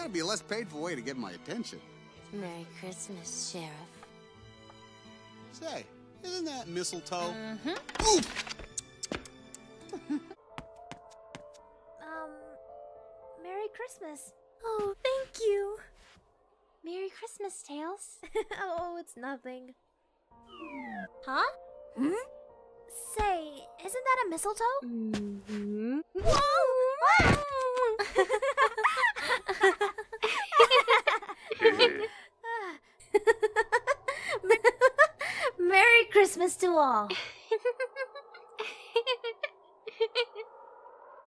gotta be a less painful way to get my attention. Merry Christmas, Sheriff. Say, isn't that mistletoe? Mm-hmm. Merry Christmas. Oh, thank you. Merry Christmas, Tails. Oh, it's nothing. Huh? Hmm? Say, isn't that a mistletoe? Mm-hmm. Merry Christmas to all.